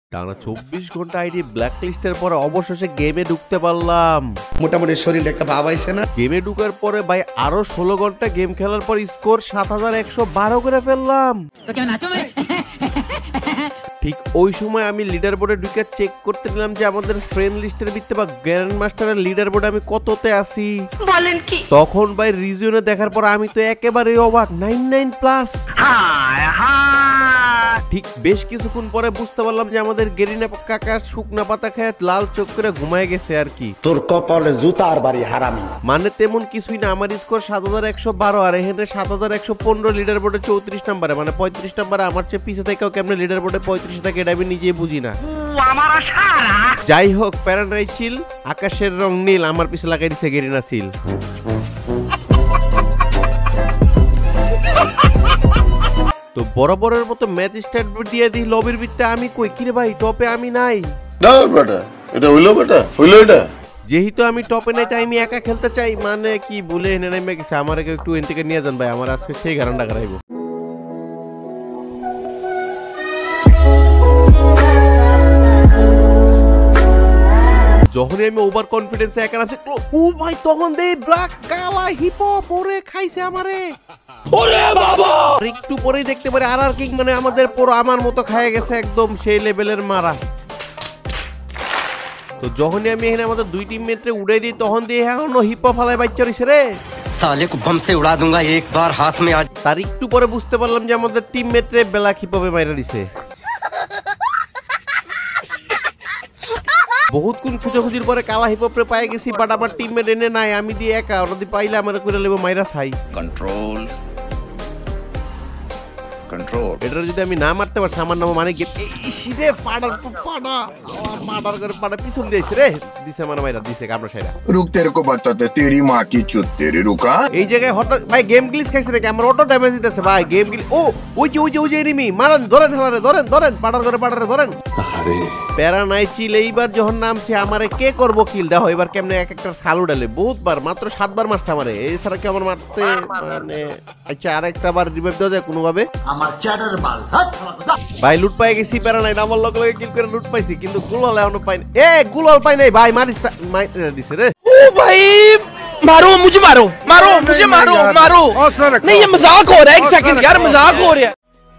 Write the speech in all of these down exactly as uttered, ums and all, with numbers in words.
টানা চব্বিশ ঘন্টা আইডি ব্ল্যাকলিস্টের পরে অবশেষে গেমে ঢুকতে পারলাম। মোটামুটি শরীরে একটা ভাব আইছে না? গেমে ঢুকার পরে ভাই আরো ষোলো ঘন্টা গেম খেলার পর স্কোর সাত হাজার একশো বারো করে ফেললাম। ঠিক ওই সময় আমি লিডার বোর্ডে ঢুকে চেক করতে নিলাম যে আমাদের ফ্রেন্ড লিস্টের ভিত্তিতে বা গ্র্যান্ড মাস্টারের লিডার বোর্ডে আমি কততে আছি। বলেন কি? তখন ভাই রিজিয়নে দেখার পর আমি তো একেবারে অবাক, নাইন নাইন প্লাস। ঠিক বেশ কিছুক্ষণ পরে বুঝতে পারলাম যে আমাদের গেরিনা কাকা শুকনা পাতা খেয়ে লাল চোখ করে ঘুমায় গেছে আর কি। তোর কপালে জুতার বাড়ি হারামি। মানে তেমন কিছুই না, আমার স্কোর সাত হাজার একশো বারো আর এখানে সাত হাজার একশো পনেরো লিডার বোর্ডে চৌত্রিশ নাম্বারে, মানে পঁয়ত্রিশ নাম্বারে আমার চেয়ে পিছিয়ে থেকেও কেমনে লিডার বোর্ডে পঁয়ত্রিশ থাকে এটা আমি নিজেই বুঝি না। যাই হোক, প্যারানাই চিল, আকাশের রং নীল, আমার পিছে লাগাই দিছে গেরিনা সিল। তো বরাবরের মতো ম্যাচ স্টার্ট দিয়ে দিই লবির ভিতরে। আমি কই কিরে ভাই টপে আমি নাই। না বেটা, এটা হইলো বেটা, হইলো এটা। যেহেতু আমি টপে নাই তাই আমি একা খেলতে চাই, মানে কি বলে এনে নেমে গেছে। আমার একটু এন থেকে নিয়ে যান ভাই, আমার আজকে সেই গারান্ডা গারাইবো। যখনই আমি ওভার কনফিডেন্সে একা আছে, ও ভাই তখন দেই ব্ল্যাক কালা হিপো পরে খাইছে আমারে। ওরে বাবা! একটু পরেই দেখতে পারে আর আর কিং মানে আমাদের পুরো আমার মতো খায় গেছে একদম সেই লেভেলের মারা। তো যখনই আমি এখানে আমাদের দুই টিমমেটরে উড়াই দিই তখন দিয়ে এখনো হিপো ফালায় বাচ্চা রইছে রে। साले को बम से उड़ा दूंगा एक बार हाथ में आज। তার একটু পরে বুঝতে পারলাম যে আমাদের টিমমেটরে ব্ল্যাক হিপোপে মাইরা দিছে। বহুত কোন খুঁজোখুঁজির পরে কালা হিপোপরে পাই গেছি, বাট আমার টিমমেট এনে নাই, আমি দিয়ে একা। ওরা দিয়ে পাইলে আমার করে লেবো মাইরা ছাই। Control control. এটা যদি আমি না মারতে পারছি আমার নাম মানে ইসিরে পাড়ার পাড়া মার্ডার করে পাড়া পিছন দিয়েছে রে, দিছে আমার মাইরা দিছে কামড়া ছাইরা। रुक तेरे को बताते तेरी माँ की चुत तेरी रुका। এই জায়গায় হঠাৎ ভাই গেম গ্লিচ খাইছে নাকি, আমার অটো ড্যামেজ দিতেছে ভাই গেম গ্লিচ। ও ওই যে ওই যে ওই যে এনিমি মারেন, ধরেন হেলারে, ধরেন ধরেন পাড়ার করে পাড়ারে ধরেন। আরে প্যারা নাই চিল। এইবার যখন নামছে আমারে কে করবো কিল, দেখো এবার কেমনে এক একটা সালু ডালে। বহুতবার, মাত্র সাতবার মারছে আমারে, এছাড়া কি আমার মারতে মানে। আচ্ছা আরেকটা বার রিভাইভ দেওয়া যায় কোনোভাবে? আমার চ্যাটার বাল ভাই লুট পাই গেছি, প্যারা নাই, নামার লগে লগে কিল করে লুট পাইছি, কিন্তু গুলাল এখনো পাই না। এ গুলাল পাই নাই ভাই, মারিস মাইরা দিছে রে। ओ भाई मारो मुझे, मारो मारो मुझे, मारो मारो। नहीं ये मजाक हो रहा है, एक सेकंड यार मजाक हो रहा है।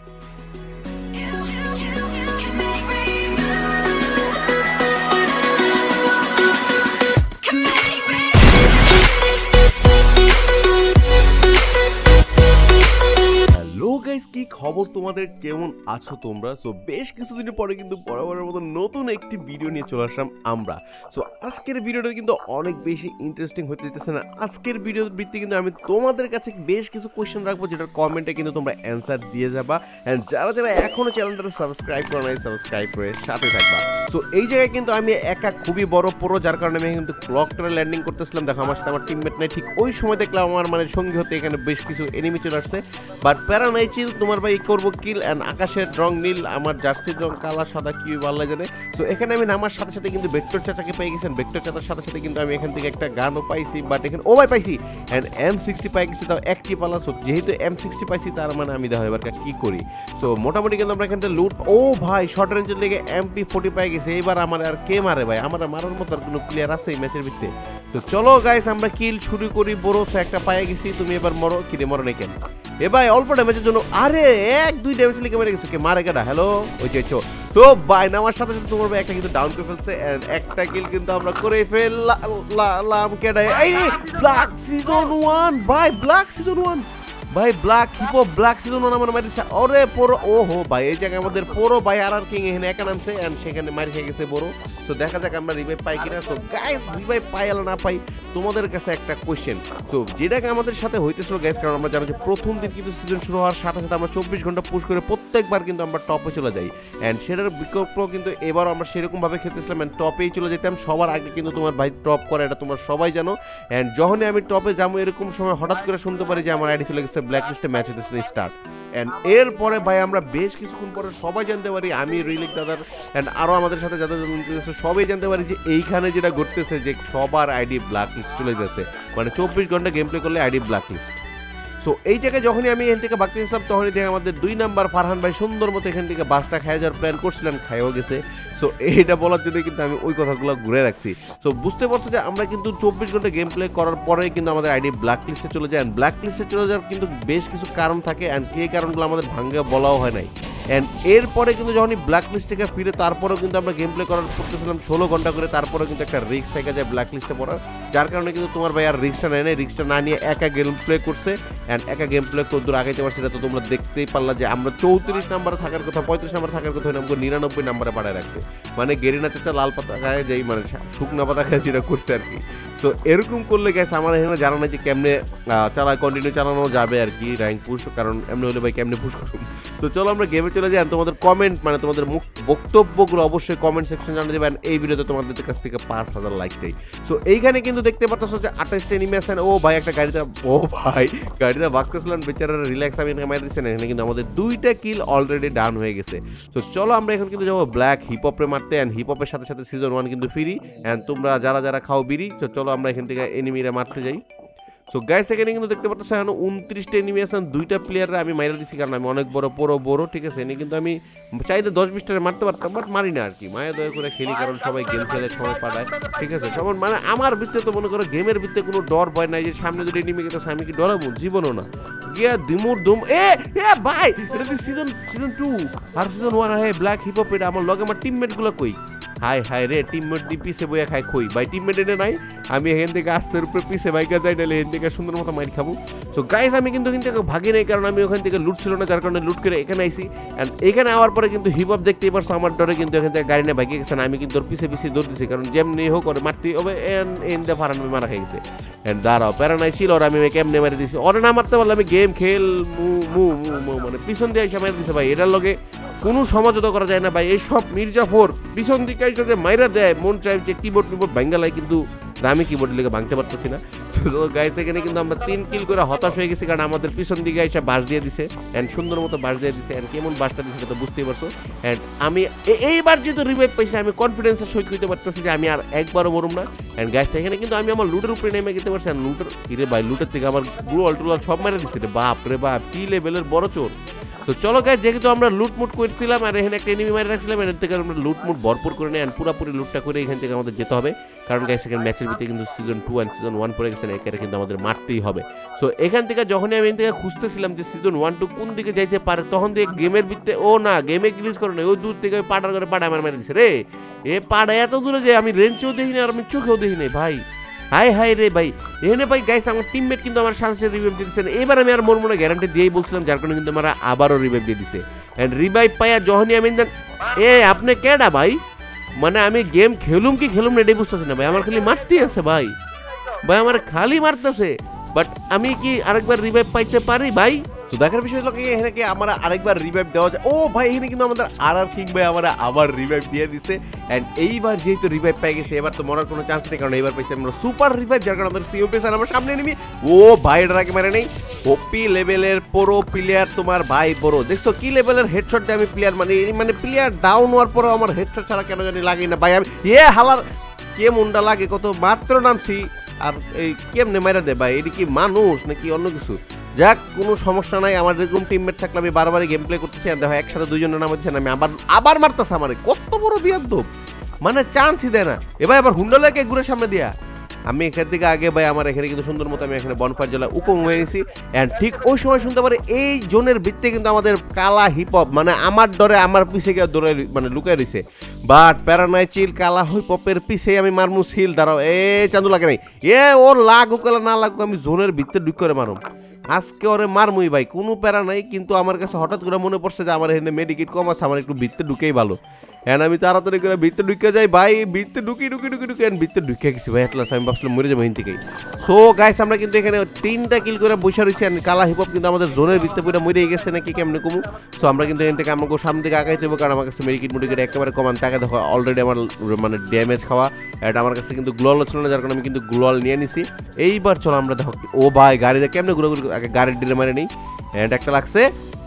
কি খবর তোমাদের, কেমন আছো তোমরা? সো বেশ কিছুদিন পরে কিন্তু বরাবরের মতো নতুন একটি ভিডিও নিয়ে চলে আসলাম আমরা। সো আজকের ভিডিওটা কিন্তু অনেক বেশি ইন্টারেস্টিং হতে দিতেছে না। আজকের ভিডিওর ভিত্তিতে কিন্তু আমি তোমাদের কাছে বেশ কিছু কোয়েশ্চেন রাখবো, যেটার কমেন্টে কিন্তু তোমরা অ্যান্সার দিয়ে যাবা। অ্যান্ড যারা যারা এখনো চ্যানেলটা সাবস্ক্রাইব করো নাই, সাবস্ক্রাইব করে সাথে থাকবা। সো এই জায়গায় কিন্তু আমি একা খুবই বড় পুরো, যার কারণে আমি কিন্তু ক্লকটারে ল্যান্ডিং করতেছিলাম। দেখো আমার সাথে আমার টিমমেট নাই, ঠিক ওই সময় দেখলাম আমার মানে সঙ্গী হতে এখানে বেশ কিছু এনিমি চলে আসছে। বাট প্যারা নাই চিল, তোমার ভাই করবো কিল। অ্যান্ড আকাশের রং নীল, আমার জার্সির রং কালা সাদা, কি ভালো জানে। সো এখানে আমি নামার সাথে সাথে কিন্তু ভেক্টর চাচাকে পেয়ে গেছেন। ভেক্টর চাচার সাথে সাথে কিন্তু আমি এখান থেকে একটা গানও পাইছি, বাট এখানে ও ভাই পাইছি। অ্যান্ড এম সিক্সটি পাই গেছি, তাও একটি পালা। সো যেহেতু এম সিক্সটি পাইছি তার মানে আমি দেখো এবার কি করি। সো মোটামুটি কিন্তু আমরা এখান থেকে লুট। ও ভাই শর্ট রেঞ্জের লেগে এমপি ফোর্টি পাই গেছে। এইবার আমার আর কে মারে ভাই, আমার মারার মতো আর কোনো প্লেয়ার আছে এই ম্যাচের ভিত্তিতে? তো চলো গাইস আমরা কিল শুরু করি। বড় সো একটা পাই গেছি, তুমি এবার মরো। কিরে মরো নাই কেন? এ ভাই অল্প ড্যামেজের জন্য, আরে এক দুই ড্যামেজ লিখে মেরে গেছে। কে মারে কেডা? হ্যালো ওই যে তো ভাই নামার সাথে সাথে তোমার ভাই একটা কিন্তু ডাউন করে ফেলছে। এন্ড একটা কিল কিন্তু আমরা করে ফেললাম। কেডা? এই ব্ল্যাক সিজন ওয়ান ভাই, ব্ল্যাক সিজন ওয়ান ভাই, black hippo black season one আমার মারিছে। ওরে পুরো ওহো ভাই, এই জায়গায় আমাদের পুরো ভাই আর আর কিং এখানে একা নামছে এন্ড সেখানে মারি খেয়ে গেছে বড়। তো দেখা যাক আমরা রিভাইভ পাই কিনা। সো গাইস রিভাইভ পাই আর না পাই তোমাদের কাছে একটা কোয়েশ্চেন। সো যেটাকে আমাদের সাথে হইতেছিল গাইস, কারণ আমরা জানো যে প্রথম দিন কিন্তু সিজন শুরু হওয়ার সাথে সাথে আমরা চব্বিশ ঘন্টা পুশ করে প্রত্যেকবার কিন্তু আমরা টপে চলে যাই। অ্যান্ড সেটার বিকল্প কিন্তু এবারও আমরা সেরকম ভাবে খেলতেছিলাম অ্যান্ড টপেই চলে যেতাম। সবার আগে কিন্তু তোমার ভাই টপ করে, এটা তোমরা সবাই জানো। অ্যান্ড যখনই আমি টপে যাবো এরকম সময় হঠাৎ করে শুনতে পারি যে আমার আইডি চলে গেছে ব্ল্যাক লিস্টে, ম্যাচ হতেছে স্টার্ট। এন্ড এরপরে ভাই আমরা বেশ কিছুক্ষণ পরে সবাই জানতে পারি, আমি রিলিক দাদার অ্যান্ড আরও আমাদের সাথে যাদের সবাই জানতে পারি যে এইখানে যেটা ঘটতেছে যে সবার আইডি ব্ল্যাক লিস্ট চলে গেছে। মানে চব্বিশ ঘন্টা গেম প্লে করলে আইডি ব্ল্যাক লিস্ট। সো এই জায়গায় যখনই আমি এখান থেকে ভাগতে গেছিলাম তখনই দেখে আমাদের দুই নাম্বার ফারহান ভাই সুন্দর মতো এখান থেকে বাসটা খাই যাওয়ার প্ল্যান করছিলেন, খাইও গেছে। সো এইটা বলার জন্য কিন্তু আমি ওই কথাগুলো ঘুরে রাখছি। সো বুঝতে পারছো যে আমরা কিন্তু চব্বিশ ঘন্টা গেম প্লে করার পরে কিন্তু আমাদের আইডি ব্ল্যাক লিস্টে চলে যায়। ব্ল্যাক লিস্টে চলে যাওয়ার কিন্তু বেশ কিছু কারণ থাকে, অ্যান্ড এই কারণগুলো আমাদের ভাঙ্গে বলাও হয় নাই। অ্যান্ড এরপরে কিন্তু যখনই ব্ল্যাক লিস্ট থেকে ফিরে তারপরেও কিন্তু আমরা গেম প্লে করার করতেছিলাম ষোলো ঘন্টা করে, তারপরেও কিন্তু একটা রিস্ক থেকে যায় ব্ল্যাক লিস্টে পড়ার, যার কারণে কিন্তু তোমার ভাই আর রিস্কটা নেয় নাই। রিস্কটা না নিয়ে একা গেম প্লে করছে, অ্যান্ড একা গেম প্লে কত আগাইতে পারছে সেটা তো তোমরা দেখতেই পারলা যে আমরা চৌত্রিশ নাম্বারে থাকার কথা, পঁয়ত্রিশ নাম্বারে থাকার কথা আমাকে নিরানব্বই নাম্বারে পাঠায় রাখছে। মানে গেরিনা চাচা লাল পাতা খায় যেই মানে শুকনা পাতা খায় যেটা করছে আর কি। সো এরকম করলে গেছে আমার এখানে জানা নাই যে কেমনে চালায় কন্টিনিউ চালানো যাবে আর কি র্যাঙ্ক পুশ, কারণ এমনি হলে ভাই কেমনে পুশ করুন। তো চলো আমরা গেমে চলে যাই। তোমাদের কমেন্ট মানে তোমাদের মুখ বক্তব্যগুলো অবশ্যই কমেন্ট সেকশন জানিয়ে দেবেন। এই ভিডিওতে তোমাদের কাছ থেকে পাঁচ হাজার লাইক চাই। সো এইখানে কিন্তু দেখতে পাচ্ছ যে আঠাশটা এনিমেশন। ও ভাই একটা গাড়িতে, ও ভাই গাড়িতে ভাগতেছিলাম বেচারারা রিল্যাক্স আমি এখানে মারি দিচ্ছেন। এখানে কিন্তু আমাদের দুইটা কিল অলরেডি ডান হয়ে গেছে। তো চলো আমরা এখন কিন্তু যাবো ব্ল্যাক হিপহপে মারতে, অ্যান্ড হিপহপের সাথে সাথে সিজন ওয়ান কিন্তু ফ্রি, অ্যান্ড তোমরা যারা যারা খাও বিড়ি। তো চলো আমরা এখান থেকে এনিমিরা মারতে যাই। সো গাইস এখানে কিন্তু দেখতে পাচ্ছ এখন উনত্রিশটা এনিমেশন, দুইটা প্লেয়াররা আমি মাইরা দিচ্ছি, কারণ আমি অনেক বড় বড় বড় ঠিক আছে। এনে কিন্তু আমি চাইলে দশ বিশটা মারতে পারতাম, বাট মারি না আর কি, মায়া দয়া করে খেলি, কারণ সবাই গেম খেলে সময় পাঠায় ঠিক আছে। সবার মানে আমার ভিতরে তো মনে করো গেমের ভিতরে কোনো ডর ভয় নাই যে সামনে যদি এনিমি গেছে আমি কি ডরাবো, জীবনও না। গিয়া দিমুর দুম এ এ ভাই এটা কি সিজন সিজন টু আর সিজন ওয়ান। হ্যাঁ ব্ল্যাক হিপহপ এটা আমার লগে আমার টিমমেট গুলো কই, হাই হাই রে টিমমেট দিয়ে পিছে বইয়া খাই খই ভাই, টিমমেট এনে নাই, আমি এখান থেকে আস্তের উপরে পিছে বাইকা যাই, নাহলে এখান থেকে সুন্দর মতো মাইর খাবো। সো গাইস আমি কিন্তু এখান থেকে ভাগি নাই, কারণ আমি ওখান থেকে লুট ছিল না, যার কারণে লুট করে এখানে আইসি। অ্যান্ড এখানে আওয়ার পরে কিন্তু হিপহপ দেখতেই পারছো আমার ডরে কিন্তু এখান থেকে গাড়ি নিয়ে ভাগি গেছে না, আমি কিন্তু ওর পিছে পিছিয়ে দৌড় দিছি, কারণ যেমনি হোক ওরে মারতেই হবে। এন এন দিয়ে ফারান মারা খেয়ে গেছে। অ্যান্ড দাঁড়াও প্যারা নাই ছিল, ওর আমি কেমনে মারি দিছি, ওরে না মারতে পারলে আমি গেম খেল মু মু মু মানে পিছন দিয়ে এসে মারি দিছে ভাই। এটার লগে কোনো সমঝোতা করা যায় না ভাই। এইসব মির্জাফর পিছন দিকে যদি মাইরা দেয় মন চাই যে কিবোর্ড কিবোর্ড ভাঙ্গালাই, কিন্তু দামি কিবোর্ড লেগে ভাঙতে পারতেছি না। তো গাইস এখানে কিন্তু আমরা তিন কিল করে হতাশ হয়ে গেছি, কারণ আমাদের পিছন দিকে এসে বাস দিয়ে দিছে, অ্যান্ড সুন্দর মতো বাস দিয়ে দিছে। অ্যান্ড কেমন বাসটা দিচ্ছে সেটা তো বুঝতেই পারছো। অ্যান্ড আমি এইবার যেহেতু রিভাইভ পাইছি আমি কনফিডেন্সের সহিত কইতে পারতেছি যে আমি আর একবারও মরুম না। অ্যান্ড গাইস এখানে কিন্তু আমি আমার লুটের উপরে নেমে যেতে পারছি, আর লুটের হিরে ভাই লুটের থেকে আমার গুলো টুলাল সব মেরে দিচ্ছে রে বাপ রে বাপ, কি লেভেলের বড় চোর। তো চলো গাইস যেহেতু আমরা লুটমুট করছিলাম আর এখানে একটা এনিমি মারি রাখছিলাম, এর থেকে আমরা লুটমুট ভরপুর করে নিই, পুরোপুরি লুটটা করে এখান থেকে আমাদের যেতে হবে, কারণ গাইস এখানে ম্যাচের ভিতরে কিন্তু season two and season one পড়ে গেছেন, এখানে কিন্তু আমাদের মারতেই হবে। সো এখান থেকে যখনই আমি এখান থেকে খুঁজতেছিলাম যে সিজন ওয়ান টু কোন দিকে যাইতে পারে, তখন দিয়ে গেমের ভিতরে ও না গেমে গ্লিচ করে না, ওই দূর থেকে ওই পাড়ার করে পাড়া আমার মেরে দিচ্ছে রে। এ পাড়া এত দূরে যে আমি রেঞ্চেও দেখি না আর আমি চোখেও দেখি নাই ভাই, হাই হাই রে ভাই। এখানে ভাই গাইস আমার টিমমেট কিন্তু আমার সাথে সাথে রিভাইভ দিয়ে দিচ্ছেন। এবার আমি আর মোর মনে গ্যারান্টি দিয়েই বলছিলাম, যার কারণে কিন্তু আমরা আবারও রিভাইভ দিয়ে দিচ্ছে। অ্যান্ড রিভাইভ পাইয়া যখনই আমি এ আপনি কেডা ভাই, মানে আমি গেম খেলুম কি খেলুম না এটাই বুঝতেছি না ভাই, আমার খালি মারতেই আছে ভাই, ভাই আমার খালি মারতেছে, বাট আমি কি আরেকবার রিভাইভ পাইতে পারি ভাই? তো দেখার বিষয় হলো কি এখানে কি আমরা আরেকবার রিভাইভ দেওয়া যায়। ও ভাই এখানে কিন্তু আমাদের আর আর কিং ভাই আমরা আবার রিভাইভ দিয়ে দিছে। অ্যান্ড এইবার যেহেতু রিভাইভ পাই গেছে এবার তো মরার কোনো চান্স নেই, কারণ এইবার পাইছি আমরা সুপার রিভাইভ, যার কারণে আমাদের সিও পেছার আমার সামনে নিবি। ও ভাই এটার আগে মারে নেই, ওপি লেভেলের পুরো প্লেয়ার তোমার ভাই বড়, দেখছো কি লেভেলের হেডশট দিয়ে আমি প্লেয়ার মানে মানে প্লেয়ার ডাউন হওয়ার পরেও আমার হেডশট ছাড়া কেন জানি লাগে না ভাই। আমি এ হালার কে মুন্ডা লাগে কত মাত্র নামছি আর এই কেমনে মারা দে ভাই, এটি কি মানুষ নাকি অন্য কিছু? যাক কোনো সমস্যা নাই, আমার এরকম টিমমেট থাকলে আমি বারবারই গেম প্লে করতেছি, আর দেখো একসাথে দুইজনের নাম হচ্ছে আমি আবার আবার মারতেছে আমার, কত বড় বিয়াদব, মানে চান্সই দেয় না। এবার আবার হুন্ডা লাগে ঘুরে সামনে দিয়া আমি এখান থেকে আগে ভাই আমার এখানে কিন্তু সুন্দর মতো আমি এখানে বনফায়ার জ্বালা উকং হয়ে গেছি। অ্যান্ড ঠিক ওই সময় শুনতে পারে এই জোনের ভিত্তিতে কিন্তু আমাদের কালা হিপহপ মানে আমার ডরে আমার পিছে গিয়ে দৌড়ে মানে লুকায় রয়েছে, বাট প্যারানাই চিল কালা হিপহপের পিছে আমি মারমু সিল। দাঁড়াও এ চান্দু লাগে নাই, এ ওর লাগুক না লাগুক আমি জোনের ভিতরে ঢুক করে মারুম, আজকে ওরে মারমুই ভাই, কোনো প্যারা নাই। কিন্তু আমার কাছে হঠাৎ করে মনে পড়ছে যে আমার এখানে মেডিকেট কম আছে, আমার একটু ভিতরে ঢুকেই ভালো। হ্যাঁ আমি তাড়াতাড়ি করে ভিতরে ঢুকে যাই ভাই, ভিতরে ঢুকি ঢুকি ঢুকি ঢুকি ভিতরে ঢুকে গেছি ভাই, এটলাস আমি ভাবছিলাম মরে যাবো হিন থেকেই। সো গাইস আমরা কিন্তু এখানে তিনটা কিল করে বসে রয়েছি, কালা হিপহপ কিন্তু আমাদের জোনের ভিতরে পুরো মরে গেছে নাকি কেমনে কমু। সো আমরা কিন্তু এখান থেকে আমাকে সামনে দিকে আগাইতে হবে, কারণ আমার কাছে মেডিকেট মেডিকেট একেবারে কমান টাকা দেখো অলরেডি আমার মানে ড্যামেজ খাওয়া, এটা আমার কাছে কিন্তু গ্লোয়াল ছিল না, যার কারণে আমি কিন্তু গ্লোয়াল নিয়ে নিছি। এইবার চলো আমরা দেখো ও ভাই গাড়িতে কেমনে ঘুরে ঘুরে আগে গাড়ির ডিলে মারে নেই, হ্যান্ড একটা লাগছে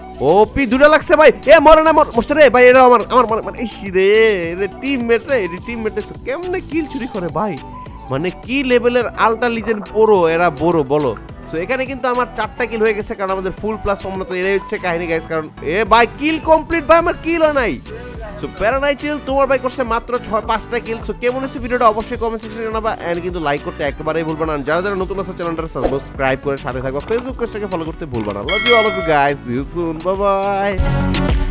ওপি দুটা লাগছে ভাই, এ মরে না মরছে রে ভাই, এটা আমার আমার মানে ইস রে রে টিমমেট রে টিমমেট কেমনে কিল চুরি করে ভাই, মানে কি লেভেলের আলটা লিজেন্ড পুরো এরা বড় বলো। সো এখানে কিন্তু আমার চারটা কিল হয়ে গেছে, কারণ আমাদের ফুল প্লাস ফর্মুলা তো এটাই হচ্ছে কাহিনী গাইস। কারণ এ ভাই কিল কমপ্লিট ভাই, আমার কিল হয় নাই। সো প্যারানাই চিল তোমার ভাই করছে মাত্র ছয় পাঁচটা কিল। সো কেমন হচ্ছে ভিডিওটা অবশ্যই কমেন্ট সেকশনে জানাবা, এন্ড কিন্তু লাইক করতে একেবারেই ভুলবা না। যারা যারা নতুন আছে চ্যানেলটা সাবস্ক্রাইব করে সাথে থাকবা, ফেসবুক পেজটাকে ফলো করতে ভুলবা না। Love you all of you guys, see you soon, bye by.